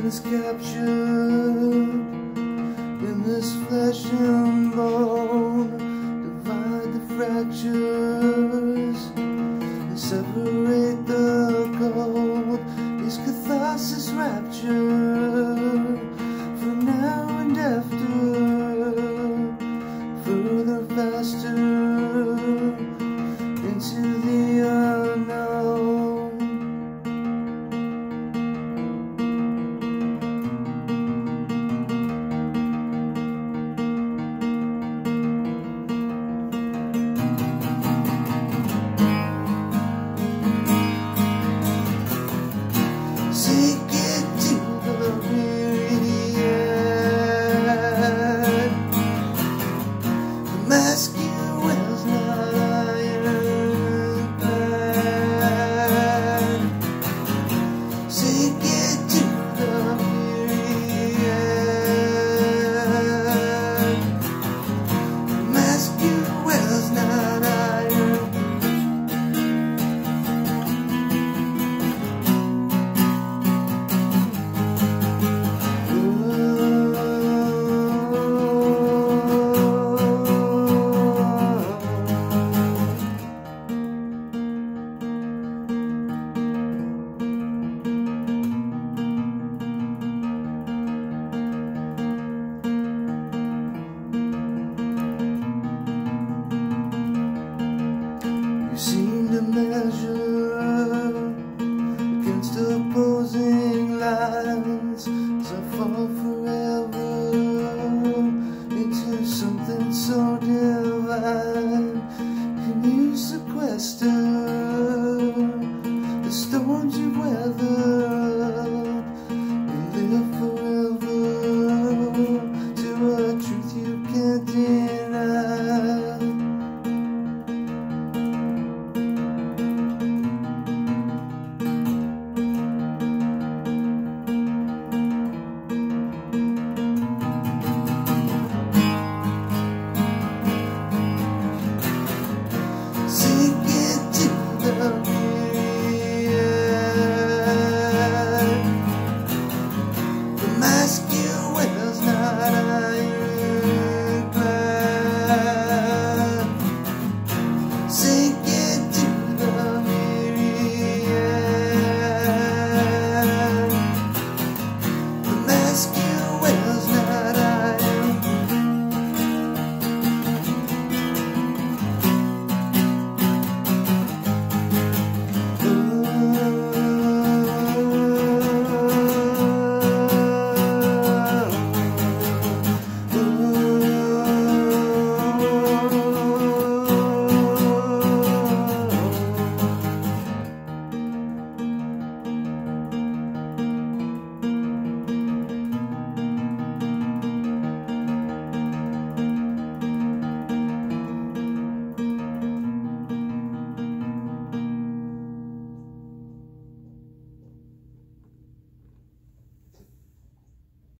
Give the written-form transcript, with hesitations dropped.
man is captured in this flesh and bone. Divide the fractures and separate the cold. Is catharsis rapture for now and after? Further, faster into the unknown. Sink it to the myriad. The mask you wear's not iron-clad. Sink it to the myriad. The mask you wear's not iron. You seem to measure against opposing lines, as I fall forever into something so divine. Can you sequester the storms you've weathered?